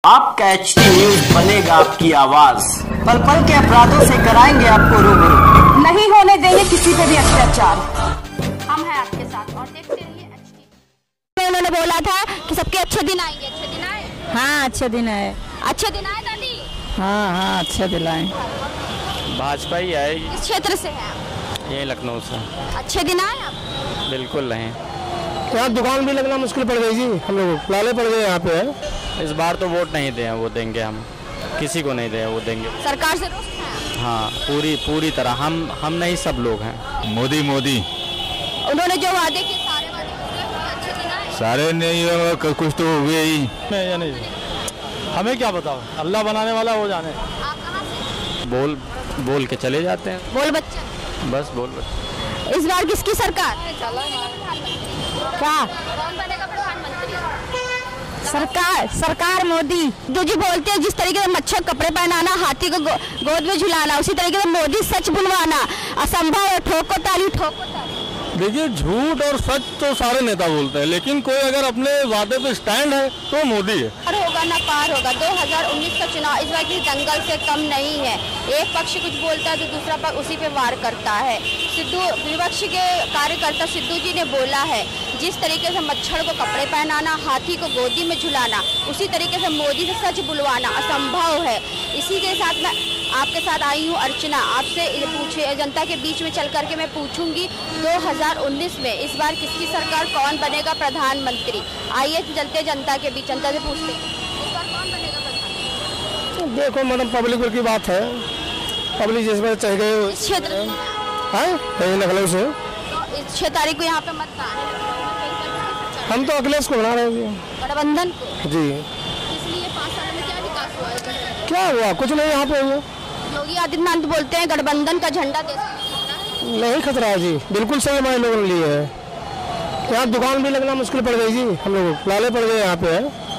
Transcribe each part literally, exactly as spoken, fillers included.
आपका H T news बनेगा आपकी आवाज, पल पल के अपराधों से कराएंगे आपको रूबरू। नहीं होने देंगे किसी पे भी अत्याचार। हम हैं आपके साथ और देखते रहिए एच टी। उन्होंने बोला था कि सबके अच्छे दिन आएंगे। अच्छे दिन आए? हाँ अच्छे दिन आए। अच्छे दिन आए दादी? हाँ हाँ अच्छे दिन आए। भाजपा ही आएगी। किस क्षेत्र से है आप? यही लखनऊ से। अच्छे दिन आए आप? बिल्कुल नहीं। यहाँ दुकान भी लगना मुश्किल पड़ गई जी, हम लोग लाले पड़ गए यहाँ पे। इस बार तो वोट नहीं दें, वो देंगे हम, किसी को नहीं दें, वो देंगे। सरकार से रुष्ट हैं? हाँ पूरी पूरी तरह, हम हम नहीं सब लोग हैं। मोदी मोदी उन्होंने जो वादे किए सारे वादे पूरे अच्छे दिन आए? सारे नहीं, कुछ तो हुए ही नहीं, नहीं हमें क्या बताओ, अल्लाह बनाने वाला वो जाने। आप कहाँ से? बोल बोल के चले जाते हैं। बोल बच्चे। बस बोल बच्चे। इस बार किसकी सरकार? क्या कौन बनेगा प्रधानमंत्री? सरकार सरकार मोदी। जो जी बोलते हैं जिस तरीके से मच्छर कपड़े पहनाना, हाथी को गो, गोद में झुलाना, उसी तरीके से मोदी सच बुलवाना असंभव है। ठोको ताली, ठोको ताली। देखिए झूठ और सच तो सारे नेता बोलते हैं, लेकिन कोई अगर अपने वादे पे स्टैंड है तो मोदी है। पार होगा ना पार होगा। दो हज़ार उन्नीस का चुनाव इस बार किसी दंगल से कम नहीं है। एक पक्ष कुछ बोलता है तो दूसरा पक्ष उसी पे वार करता है। सिद्धू विपक्ष के कार्यकर्ता सिद्धू जी ने बोला है जिस तरीके से मच्छर को कपड़े पहनाना, हाथी को गोदी में झुलाना, उसी तरीके से मोदी से सच बुलवाना असंभव है। इसी के साथ मैं आपके साथ आई हूँ अर्चना, आपसे पूछे जनता के बीच में चल करके मैं पूछूंगी दो हज़ार उन्नीस में इस बार किसकी सरकार, कौन बनेगा प्रधानमंत्री। आइए चलते जनता के बीच, जनता से पूछते हैं इस बार कौन बनेगा प्रधानमंत्री। देखो मैडम, पब्लिक की बात है, पब्लिक जिस बार चाह गए इस क्षेत्र है लखनऊ से। तो इस छह तारीख को यहाँ पे मतदान है, हम तो अखिलेश को बना रहे हैं गठबंधन को जी। इसलिए पाँच साल में क्या विकास हुआ है? क्या हुआ? कुछ नहीं यहाँ पे हुआ। योगी आदित्यनाथ बोलते हैं गठबंधन का झंडा देश में नहीं खतरा है जी, बिल्कुल सही हमारे लोगों ने लिए है। यहाँ दुकान भी लगना मुश्किल पड़ गई जी, हम लोग लाले पड़ गए यहाँ पे।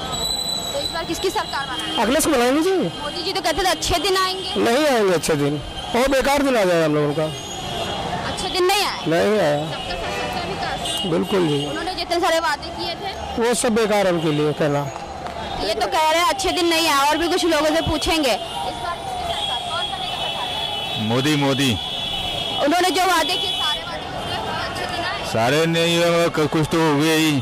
तो इस बार किसकी सरकार बनाएंगे? अखिलेश को बनाएंगे जी। मोदी जी तो कहते थे अच्छे दिन आएंगे। नहीं आएंगे अच्छे दिन, और बेकार दिन आ जाएगा हम लोगों का। अच्छे दिन नहीं आए? नहीं आया, सबका साथ सबका विकास। बिल्कुल जी। उन्होंने जितने सारे वादे किए थे वो सब बेकार है उनके लिए कहना। ये तो कह रहे हैं अच्छे दिन नहीं आए। और भी कुछ लोगों से पूछेंगे इस बार किसकी सरकार, कौन बनेगा प्रधानमंत्री? मोदी मोदी उन्होंने जो वादे किए सारे वादे पूरे हुए, अच्छे दिन आए? सारे नहीं, कुछ तो हुए ही।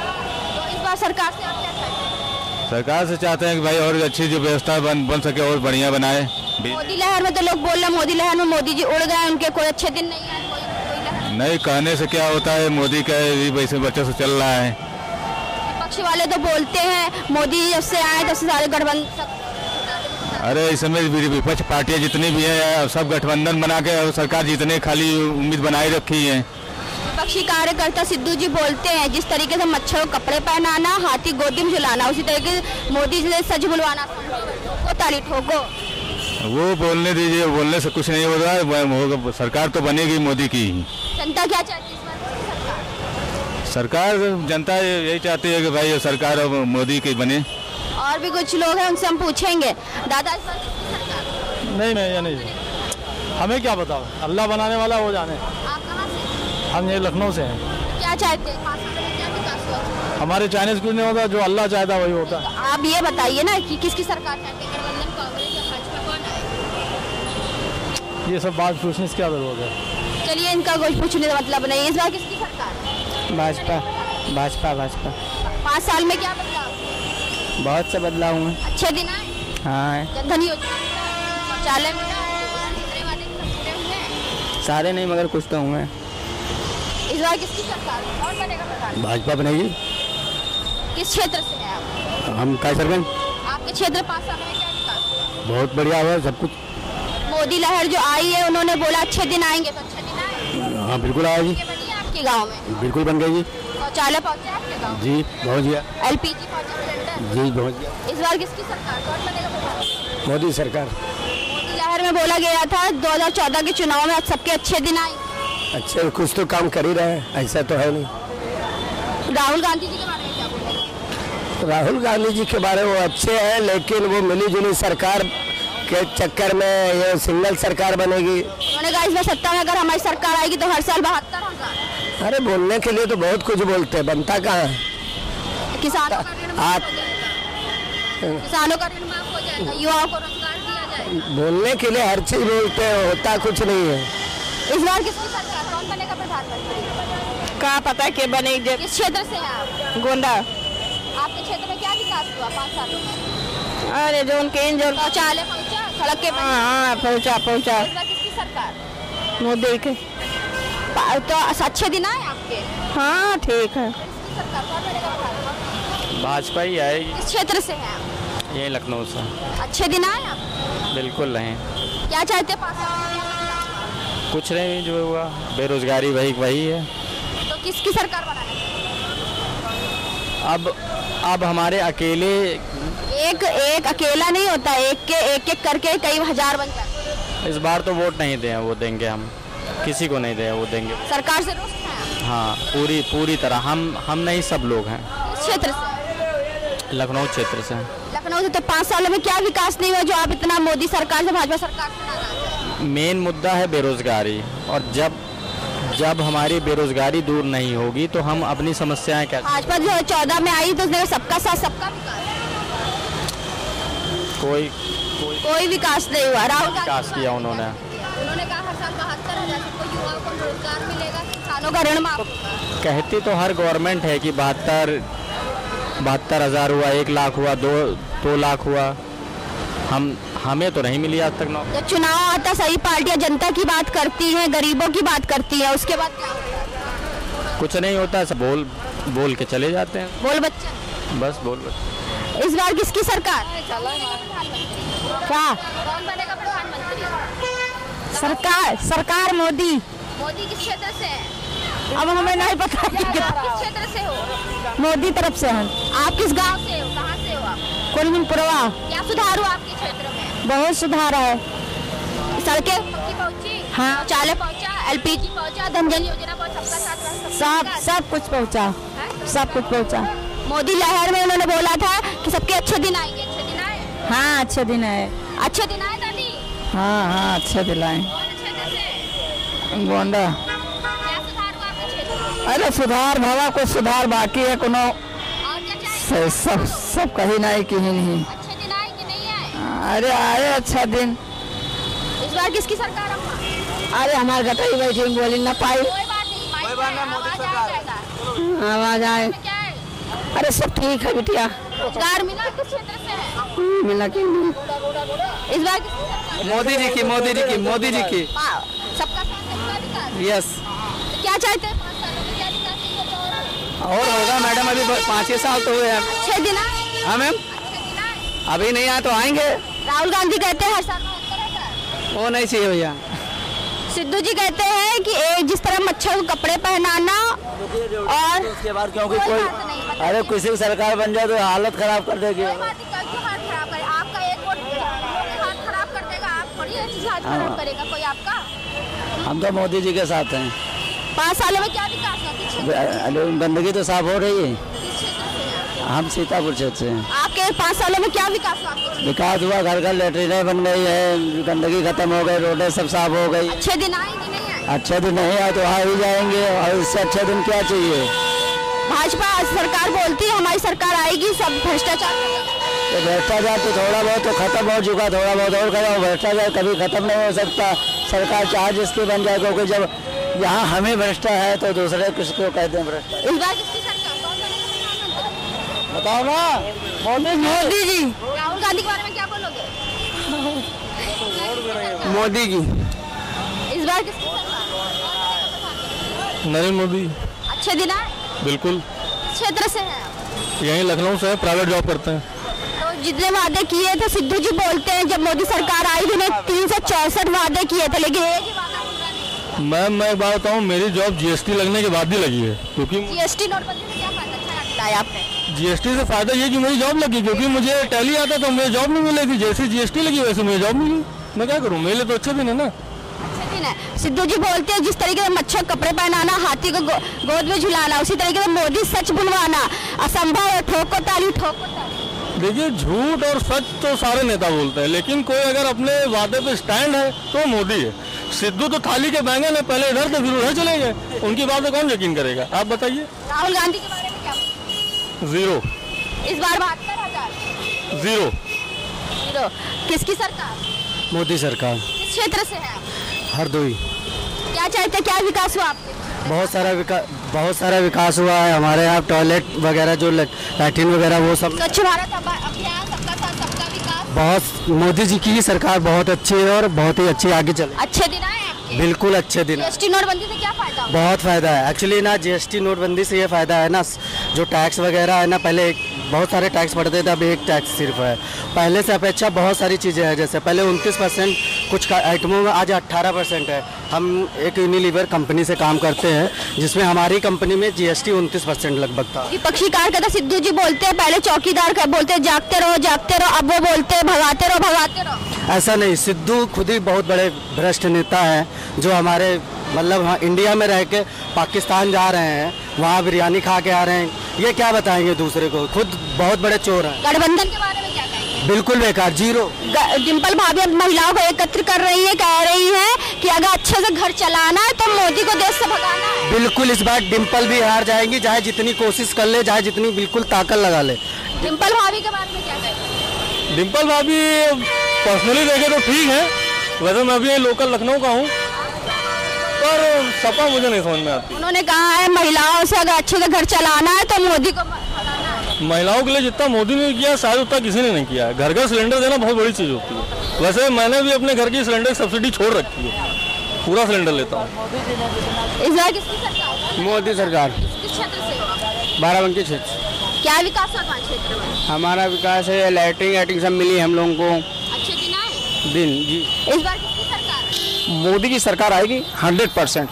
तो इस बार सरकार से आप क्या चाहते हैं? सरकार से चाहते हैं कि भाई और अच्छी जो व्यवस्था बन बन सके और बढ़िया बनाए। मोदी लहर में तो लोग बोल रहे हैं मोदी लहर में मोदी जी उड़ गए, उनके कोई अच्छे दिन नहीं आए, कोई कोई लहर नहीं कहने से क्या होता है, मोदी का वैसे बच्चे से चल रहा है। विपक्ष वाले तो बोलते हैं मोदी जी जब से आए तब से सारे गठबंधन। अरे इस समय विपक्ष पार्टियां जितनी भी हैं सब गठबंधन बना के और सरकार जितने खाली उम्मीद बनाए रखी है। विपक्षी कार्यकर्ता सिद्धू जी बोलते हैं जिस तरीके से मच्छर को कपड़े पहनाना, हाथी गोदी में झुलाना, उसी तरीके से मोदी जी से सच बुलवाना ठोको ताली ठोको। वो बोलने दीजिए, बोलने से कुछ नहीं होगा, सरकार तो बनेगी मोदी की। जनता क्या चाहती है इस बार? सरकार जनता यही चाहती है कि भाई सरकार मोदी की बने। और भी कुछ लोग हैं उनसे हम पूछेंगे। दादा इस बार किसकी सरकार? नहीं नहीं नहीं हमें क्या बताओ, अल्लाह बनाने वाला वो जाने। आप कहाँ से? हम ये लखनऊ से हैं। क्या चाहते हैं पाँच साल में क्या विकास हुआ? हमारे चाइनीज कुछ नहीं होता, जो अल्लाह चाहता वही होता। तो आप ये बताइए ना कि किसकी सरकार चाहते हैं, गठबंधन, कांग्रेस या भाजपा, कौन आए? ये सब बात पूछने से क्या जरूरत है? चलिए इनका कुछ पूछने का मतलब नहीं। इस बार किसकी सरकार? भाजपा भाजपा भाजपा। पाँच साल में क्या बदलाव? बहुत से बदलाव हुए। अच्छे दिन आए? हाँ जनधन योजना, शौचालय में कितने वादे पूरे हुए हैं? सारे नहीं मगर कुछ तो हुए। इस बार किसकी सरकार, कौन बनेगा प्रधान? भाजपा बनेगी। किस क्षेत्र से है आप? हम कैसरगंज। आपके क्षेत्र पाँच साल में क्या विकास हुआ? बहुत बढ़िया हुआ सब कुछ। मोदी लहर जो आई है उन्होंने बोला अच्छे दिन आएंगे, तो अच्छे दिन आए? हाँ बिल्कुल आएगी। ये बनी है आपके गाँव में? बिल्कुल बन गई जी। शौचालय पहुँचे आपके गाँव? जी पहुँच गया। एल पी जी पहुँचा, सिलेंडर? जी पहुँच गया। इस बार किसकी सरकार, कौन बनेगा प्रधान? मोदी सरकार। मोदी लहर में बोला गया था दो हज़ार चौदह के चुनाव में सबके अच्छे दिन आए। अच्छे कुछ तो काम कर ही रहे हैं, ऐसा तो है नहीं। राहुल गांधी जी के बारे में क्या बोलेंगे? राहुल गांधी जी के बारे में वो अच्छे हैं, लेकिन वो मिली जुली सरकार के चक्कर में ये सिंगल सरकार बनेगी। उन्होंने कहा इस बार सत्ता में अगर हमारी सरकार आएगी तो हर साल बहत्तर हजार। अरे बोलने के लिए तो बहुत कुछ बोलते हैं, बनता कहाँ है? किसानों का ऋण माफ हो जाएगा। किसानों का ऋण माफ हो जाएगा, युवाओं को रोजगार दिया जाएगा। बोलने के लिए हर चीज बोलते हैं, होता कुछ नहीं है। इस बार किसकी सरकार, कौन बनेगा प्रधानमंत्री? कहाँ पता के बने किस क्षेत्र से हैं आप? गोंडा। आपके क्षेत्र में क्या विकास हुआ पाँच सालों में? अरे जो उनके जो शौचालय पहुंचा, सड़क के हाँ हाँ पहुँचा पहुँचा। इस बार किसकी सरकार? मोदी के। तो अच्छे दिन आए आपके? हाँ ठीक है। किसकी सरकार, कौन बनेगा प्रधानमंत्री? भाजपा ही आएगी। किस क्षेत्र से हैं आप? यही लखनऊ से। अच्छे दिन आए आप? बिल्कुल नहीं, क्या चाहते हैं पाँच साल में? कुछ नहीं जो हुआ, बेरोजगारी वही वही है। तो किसकी सरकार बनाने? अब अब हमारे अकेले एक एक अकेला नहीं होता, एक के एक एक करके कई हजार बन जाते हैं। इस बार तो वोट नहीं दें, वो देंगे हम, किसी को नहीं दें, वो देंगे। सरकार से रुष्ट हैं आप? हाँ पूरी पूरी तरह, हम हम नहीं सब लोग हैं। किस क्षेत्र से? लखनऊ क्षेत्र से। लखनऊ से। तो पाँच सालों में क्या विकास नहीं हुआ जो आप इतना मोदी सरकार से भाजपा सरकार से नाराज हैं? मेन मुद्दा है बेरोजगारी, और जब जब हमारी बेरोजगारी दूर नहीं होगी तो हम अपनी समस्याएं क्या। भाजपा जो चौदह में आई तो उसने सबका साथ सबका विकास, कोई कोई कोई विकास नहीं हुआ। राहुल गांधी विकास किया उन्होंने। उन्होंने कहा हर साल बहत्तर हजार सबको युवाओं को रोजगार मिलेगा, किसानों का ऋण माफ होगा। कहती तो हर गवर्नमेंट है कि बहत्तर बहत्तर हजार हुआ, एक लाख हुआ, दो दो लाख हुआ, हम हमें तो नहीं मिली आज तक नौकरी। जब चुनाव आता सही पार्टियां जनता की बात करती हैं, गरीबों की बात करती हैं, उसके बाद क्या होता है? कुछ नहीं होता, सब बोल बोल के चले जाते हैं, बोल बच्चे। बस बोल बच्चे। इस बार किसकी सरकार? क्या कौन बनेगा प्रधानमंत्री? सरकार सरकार मोदी। मोदी किस क्षेत्र से है? अब हमें नहीं पता किस क्षेत्र से हो? मोदी तरफ से हैं। आप किस गांव से हो, कहाँ से हो आप? कुलमिनपुरवा। क्या सुधार हुआ आपके क्षेत्र में? बहुत सुधार है। सड़कें पक्की पहुंची, हाँ। शौचालय पहुंचा, एलपीजी पहुंचा, धनजन योजना पहुंचा, सबका साथ सबका सब विकास। सब कुछ पहुँचा, है? सब कुछ पहुँचा। मोदी लहर में उन्होंने बोला था कि सबके अच्छे दिन आएंगे। अच्छे दिन आए? हाँ अच्छे दिन है। अच्छे दिन आए दादी? हाँ हाँ अच्छे दिलाए। कौन क्षेत्र से? गोंडा। क्या सुधार हुआ आपके क्षेत्र में? अरे सुधार भावा कुछ सुधार बाकी है कोनो। और क्या चाहिए? सब सब कहीं नहीं कहीं नहीं। अच्छे दिन आए कि नहीं आए? अरे आए अच्छा दिन। इस बार किसकी सरकार होगा? अरे हमारे गटाई बैठी बोली ना पाई। कोई बात नहीं, कोई बात नहीं, मोदी सरकार आवाज आए। क्या है? अरे सब ठीक है बिटिया। रोजगार मिला किस क्षेत्र से है? मिला कि नहीं? इस बार किसकी सरकार? मोदी जी की मोदी जी की मोदी जी की वाह, सबका साथ सबका विकास। यस। तो क्या चाहते हैं पाँच सालों में क्या विकास नहीं होगा और? और होगा मैडम, अभी पाँच छः साल तो हुए हैं। अच्छे दिन आए? हाँ मैम, अच्छे दिन आए? अभी नहीं आए तो आएंगे। राहुल गांधी कहते हैं हर साल बहत्तर हजार। वो नहीं चाहिए भैया। सिद्धू जी कहते हैं कि एक जिस तरह मच्छर को कपड़े पहनाना और उसके बाद क्योंकि कोई कोई बात नहीं, बताइए। अरे किसी की सरकार बन जाए तो हालत खराब कर देगी। कोई बात नहीं, क्यों हाथ खराब करे? आपका एक वोट हाथ खराब कर देगा, आप थोड़ी ये चीज हाथ खराब करेगा कोई आपका। हम तो मोदी जी के साथ हैं। पाँच सालों में क्या विकास हुआ? किस क्षेत्र अरे गंदगी तो साफ हो रही है। किस क्षेत्र से हैं आप? हम सीतापुर क्षेत्र से हैं। आपके पाँच सालों में क्या विकास हुआ आपके क्षेत्र विकास हुआ, घर घर लेटरिनें बन गई है, गंदगी खत्म हो गई, रोडें सब साफ हो गई। में? अच्छे दिन आए कि नहीं आए? अच्छे दिन नहीं आए तो आ ही जाएंगे, और इससे अच्छे दिन क्या चाहिए। भाजपा सरकार बोलती है हमारी सरकार आएगी, सब भ्रष्टाचार करेगा। तो भ्रष्टाचार तो थोड़ा बहुत तो खत्म हो चुका, थोड़ा बहुत और करेगा। भ्रष्टाचार कभी खत्म नहीं हो सकता। सरकार चाहे जिसकी बन जाए, क्योंकि जब यहाँ हमें भ्रष्टा है तो दूसरे किसको कहते हैं भ्रष्टा। इस बार किसकी सरकार, कौन बनेगा प्रधानमंत्री? बताओ ना। मोदी मोदी जी। राहुल गांधी के बारे में क्या बोलोगे? मोदी की। इस बार किसकी सरकार, कौन बनेगा प्रधानमंत्री? नरेंद्र मोदी। अच्छे दिन आए? बिल्कुल। क्षेत्र से हैं आप? यहीं लखनऊ से प्राइवेट जॉब करते हैं। तो जितने वादे किए थे सिद्धू जी बोलते हैं जब मोदी सरकार आई थी उन्हें तीन सौ चौसठ वादे किए थे, लेकिन एक ही वादा पूरा नहीं। मैम मैं एक बात बताऊँ, मेरी जॉब जीएसटी लगने के बाद ही लगी है, क्योंकि जीएसटी नोटबंदी में क्या फायदा अच्छा दिलाया आपने? जीएसटी से फायदा ये कि मेरी जॉब लगी, क्योंकि मुझे टैली आता तो मुझे जॉब नहीं मिलेगी। जैसे जीएसटी लगी वैसे मुझे जॉब मिली। मैं क्या करूँ, मेरे लिए तो अच्छे दिन है ना। अच्छे दिन है। सिद्धू जी बोलते हैं जिस तरीके से मच्छर कपड़े पहनाना, हाथी को गो, गोद में झुलाना, उसी तरीके से मोदी सच बुलवाना असंभव है। ठोको ताली, ठोको ताली। देखिए झूठ और सच तो सारे नेता बोलते हैं, लेकिन कोई अगर अपने वादे पे स्टैंड है तो मोदी है। सिद्धू तो थाली के बैंगन है, पहले इधर थे फिर उधर चले गए, उनकी बात पे कौन यकीन करेगा। आप बताइए। राहुल गांधी के बारे में क्या? जीरो। इस बार बहत्तर हजार जीरो। जीरो। किसकी सरकार? मोदी सरकार। किस क्षेत्र से है आप? हरदोई। क्या चाहते हैं, क्या विकास हुआ आपके? बहुत सारा विकास बहुत सारा विकास हुआ है हमारे यहाँ। टॉयलेट वगैरह जो लैट्रिन वगैरह वो सब। स्वच्छ भारत अभियान, सबका साथ सबका विकास। बहुत मोदी जी की सरकार बहुत अच्छी है और बहुत ही अच्छी आगे चले। अच्छे दिन आए आपके? बिल्कुल अच्छे दिन। जीएसटी नोटबंदी से क्या फायदा हुआ? बहुत फायदा है एक्चुअली ना। जीएसटी नोटबंदी से ये फायदा है ना, जो टैक्स वगैरह है ना, पहले बहुत सारे टैक्स पड़ते थे, अब एक टैक्स सिर्फ है। पहले से अपेक्षा बहुत सारी चीज़ें हैं, जैसे पहले उनतीस परसेंट कुछ आइटमों में, आज अट्ठारह परसेंट है। हम एक यूनिलीवर कंपनी से काम करते हैं जिसमें हमारी कंपनी में जीएसटी उनतीस परसेंट लगभग था। विपक्षी कार्यकर्ता सिद्धू जी बोलते हैं, पहले चौकीदार का बोलते हैं जागते रहो जागते रहो, अब वो बोलते हैं भगाते रहो भगाते रहो। ऐसा नहीं, सिद्धू खुद ही बहुत बड़े भ्रष्ट नेता हैं जो हमारे मतलब हाँ इंडिया में रह के पाकिस्तान जा रहे हैं, वहाँ बिरयानी खा के आ रहे हैं। ये क्या बताएंगे दूसरे को, खुद बहुत बड़े चोर हैं। गठबंधन के बारे में क्या कहेंगे? बिल्कुल बेकार, जीरो। डिम्पल भाभी अब महिलाओं को एकत्र कर रही है, कह रही है कि अगर अच्छे से घर चलाना है तो मोदी को देश से भगाना है। बिल्कुल, इस बार डिम्पल भी हार जाएंगी, चाहे जितनी कोशिश कर ले, चाहे जितनी बिल्कुल ताकत लगा ले। डिम्पल भाभी के बारे में क्या कहेंगे? डिम्पल भाभी पर्सनली देखे तो ठीक है, वैसे मैं भी लोकल लखनऊ का हूँ, पर सपा मुझे नहीं समझ में आती। उन्होंने कहा है महिलाओं से अगर अच्छे से घर चलाना है तो मोदी को भगाना है। महिलाओं के लिए जितना मोदी ने किया शायद उतना किसी ने नहीं किया है। घर घर सिलेंडर देना बहुत बड़ी चीज़ होती है। वैसे मैंने भी अपने घर की सिलेंडर सब्सिडी छोड़ रखी है, पूरा सिलेंडर लेता हूँ। इस बार किसकी सरकार? मोदी सरकार। किस क्षेत्र से हो? बाराबंकी क्षेत्र। क्या विकास हुआ पाँच क्षेत्र में? हमारा विकास है, लैट्रिन वैट्रिन सब मिली हम लोगों को। अच्छे दिन आए? दिन जी। इस बार किसकी सरकार? मोदी की सरकार आएगी हंड्रेड परसेंट।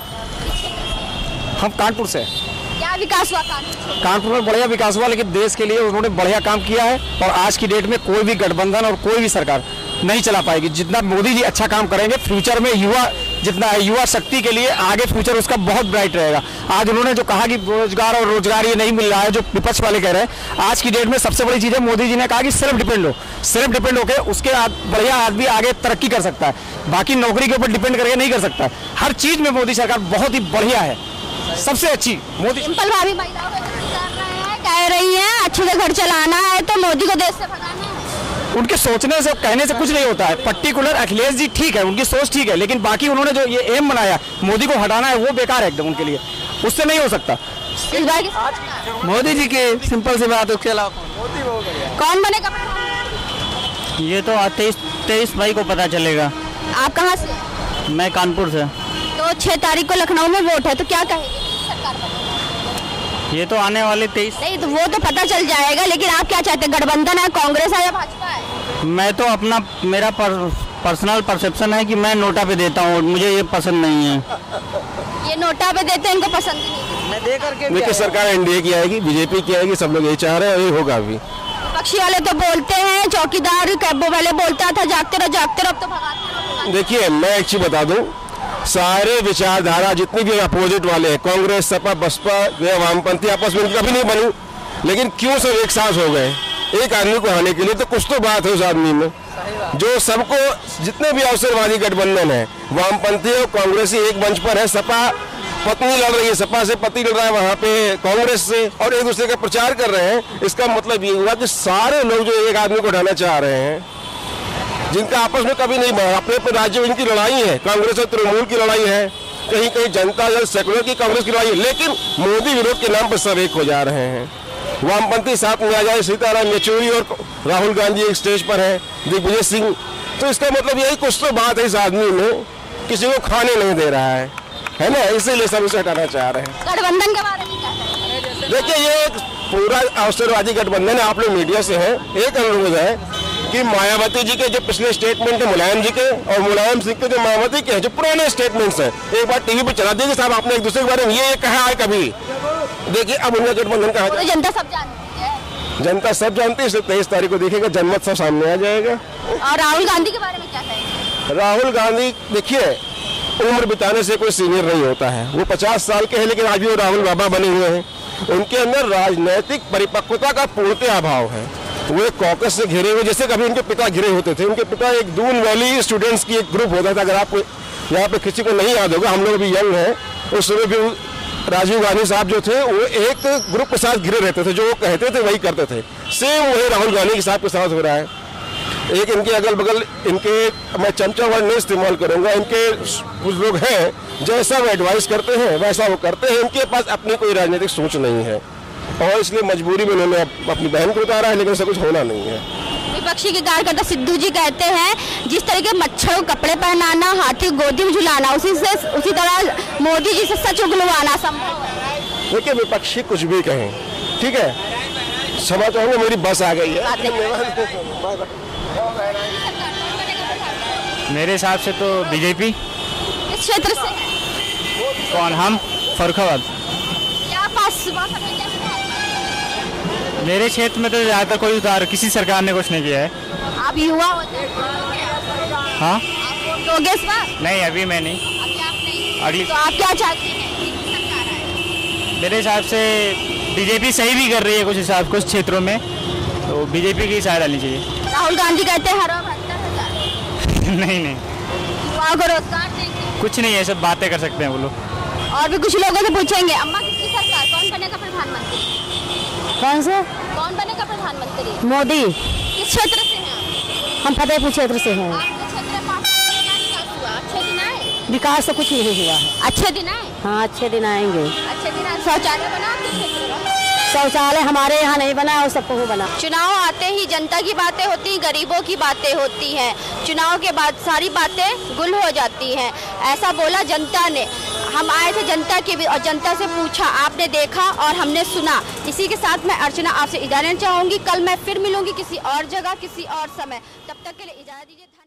हम कानपुर से। क्या विकास हुआ कानपुर? कानपुर में बढ़िया विकास हुआ, लेकिन देश के लिए उन्होंने बढ़िया काम किया है और आज की डेट में कोई भी गठबंधन और कोई भी सरकार नहीं चला पाएगी। जितना मोदी जी अच्छा काम करेंगे, फ्यूचर में युवा जितना युवा शक्ति के लिए आगे फ्यूचर उसका बहुत ब्राइट रहेगा। आज उन्होंने जो कहा कि रोजगार और रोजगार ये नहीं मिल रहा है, जो विपक्ष वाले कह रहे हैं, आज की डेट में सबसे बड़ी चीज़ है मोदी जी ने कहा कि सेल्फ डिपेंड हो। सेल्फ डिपेंड होकर उसके बढ़िया आदमी आगे तरक्की कर सकता है, बाकी नौकरी के ऊपर डिपेंड करके नहीं कर सकता। हर चीज़ में मोदी सरकार बहुत ही बढ़िया है, सबसे अच्छी मोदी। डिम्पल भाभी महिलाओं को कर रहे हैं, कह रही हैं अच्छे से घर चलाना है तो मोदी को देश से भगाना है। उनके सोचने से कहने से कुछ नहीं होता है। पर्टिकुलर अखिलेश जी ठीक है, उनकी सोच ठीक है, लेकिन बाकी उन्होंने जो ये एम बनाया मोदी को हटाना है वो बेकार है एकदम उनके लिए, उससे नहीं हो सकता। इस बार किस- मोदी जी के सिंपल सी बात, उसके अलावा कौन बनेगा प्रधानमंत्री? ये तो तेईस तेईस मई को पता चलेगा। आप कहाँ से? मैं कानपुर से। तो छह तारीख को लखनऊ में वोट है, तो क्या कहेंगे सरकार बनेगी? ये तो आने वाले तेईस। नहीं तो वो तो पता चल जाएगा, लेकिन आप क्या चाहते हैं, गठबंधन है, कांग्रेस है या भाजपा है? मैं तो अपना मेरा पर, पर्सनल परसेप्शन है कि मैं नोटा पे देता हूँ, मुझे ये पसंद नहीं है। ये नोटा पे देते हैं, इनको पसंद ही नहीं। मैं दे करके देखिए सरकार एनडीए की आएगी, बीजेपी की आएगी, सब लोग यही चाह रहे हैं, यही होगा अभी। पक्षी वाले तो बोलते हैं, चौकीदार कैबो वाले बोलता था जागते रहो जागते रहो, अब तो भगाते रहो। देखिए मैं एक चीज बता दूं, सारे विचारधारा जितनी भी अपोजिट वाले हैं, कांग्रेस, सपा, बसपा या वामपंथी, आपस में कभी नहीं बनी, लेकिन क्यों सब एक साथ हो गए एक आदमी को हराने के लिए? तो कुछ तो बात है उस आदमी में, जो सबको जितने भी अवसरवादी गठबंधन है, वामपंथी और कांग्रेसी एक मंच पर है। सपा पत्नी लड़ रही है, सपा से पति लड़ रहा है वहाँ पे कांग्रेस से, और एक दूसरे का प्रचार कर रहे हैं। इसका मतलब ये हुआ कि सारे लोग जो एक आदमी को हटाना चाह रहे हैं, जिनका आपस में कभी नहीं बढ़ा, अपने अपने राज्य में इनकी लड़ाई है, कांग्रेस और तृणमूल की लड़ाई है, कहीं कहीं जनता दल सेकुलर की कांग्रेस की लड़ाई है, लेकिन मोदी विरोध के नाम पर सब एक हो जा रहे हैं। वामपंथी साथ में आ जाए, सीताराम येचुरी और राहुल गांधी एक स्टेज पर है, दिग्विजय सिंह, तो इसका मतलब यही कुछ तो बात है, इस आदमी में किसी को खाने नहीं दे रहा है, है ना, इसीलिए सब इसे हटाना चाह रहे हैं। गठबंधन के बारे में क्या कहेंगे? देखिए ये एक पूरा अवसरवादी गठबंधन है, आप लोग मीडिया से हैं, एक अनुरोध है कि मायावती जी के जो पिछले स्टेटमेंट है मुलायम जी के, और मुलायम सिंह के जो मायावती के जो पुराने स्टेटमेंट्स हैं, एक बार टीवी पे चला दीजिए साहब, आपने एक दूसरे के बारे में ये कहा है कभी? देखिए अब उनका गठबंधन कहा तो जनता सब जानती है, जनता सब जानती है, इसलिए तेईस तारीख को देखेगा, जनमत सब सामने आ जाएगा। और राहुल गांधी के बारे में क्या कहेंगे? राहुल गांधी देखिए उम्र बिताने से कोई सीनियर नहीं होता है, वो पचास साल के हैं, लेकिन आज भी वो राहुल बाबा बने हुए हैं। उनके अंदर राजनैतिक परिपक्वता का पूर्णतः अभाव है। वो एक कॉकस से घिरे हुए, जैसे कभी उनके पिता घिरे होते थे। उनके पिता एक दून वैली स्टूडेंट्स की एक ग्रुप होता था, अगर आपको यहाँ पे किसी को नहीं याद होगा, हम लोग भी यंग हैं, उस समय भी राजीव गांधी साहब जो थे वो एक ग्रुप के साथ घिरे रहते थे, जो वो कहते थे वही करते थे। सेम वही राहुल गांधी साहब के साथ हो रहा है। एक इनके अगल बगल इनके, मैं चमचा वर्ड नहीं इस्तेमाल करूंगा, इनके कुछ लोग हैं जैसा वो एडवाइस करते हैं वैसा वो करते हैं। इनके पास अपनी कोई राजनीतिक सोच नहीं है और इसलिए मजबूरी में उन्होंने अपनी बहन को उतारा है, लेकिन ऐसा कुछ होना नहीं है। विपक्षी के कार्यकर्ता सिद्धू जी कहते हैं जिस तरह के मच्छरों को कपड़े पहनाना, हाथी गोदी में झुलाना, उसी से उसी तरह मोदी जी से सच उगलवाना संभव है। देखिए विपक्षी कुछ भी कहें, ठीक है, क्षमा चाहूंगा मेरी बस आ गई है। मेरे हिसाब से तो बीजेपी। इस क्षेत्र से है। कौन? हम फर्रुखाबाद। क्या पास सुबह समय क्या सुधार? मेरे क्षेत्र में तो ज़्यादातर कोई सुधार किसी सरकार ने कुछ नहीं किया है। आप युवा होते हैं? हाँ, दोगे इस बार? नहीं अभी मैं नहीं। अभी आप नहीं। अगली तो आप क्या चाहते हैं? सरकार आए। मेरे हिसाब से बीजेपी सही भी कर रही है कुछ हिसाब कुछ क्षेत्रों में, तो बीजेपी की साइड आनी चाहिए। राहुल गांधी कहते हैं हर बहत्तर हजार नहीं नहीं, युवाओं को रोजगार देंगे। कुछ नहीं है, सब बातें कर सकते हैं वो लोग। और भी कुछ लोगों से पूछेंगे, अम्मा किसकी सरकार, कौन बनेगा प्रधानमंत्री? कौन से? कौन बनेगा प्रधानमंत्री? मोदी। किस क्षेत्र से हैं आप? हम फतेहपुर क्षेत्र से हैं। आपके क्षेत्र में पास में क्या विकास हुआ? अच्छे दिन आए? विकास तो कुछ नहीं हुआ है। अच्छे दिन आए? हाँ अच्छे दिन आएंगे। अच्छे दिन आए। शौचालय बना आपके क्षेत्र में? शौचालय हमारे यहाँ नहीं बना और सबको वो बना। चुनाव आते ही जनता की बातें होती हैं, गरीबों की बातें होती हैं। चुनाव के बाद सारी बातें गुल हो जाती हैं, ऐसा बोला जनता ने। हम आए थे जनता के भी और जनता से पूछा, आपने देखा और हमने सुना। इसी के साथ मैं अर्चना आपसे इजाजत चाहूंगी। कल मैं फिर मिलूंगी किसी और जगह किसी और समय। तब तक के लिए इजाजत दीजिए।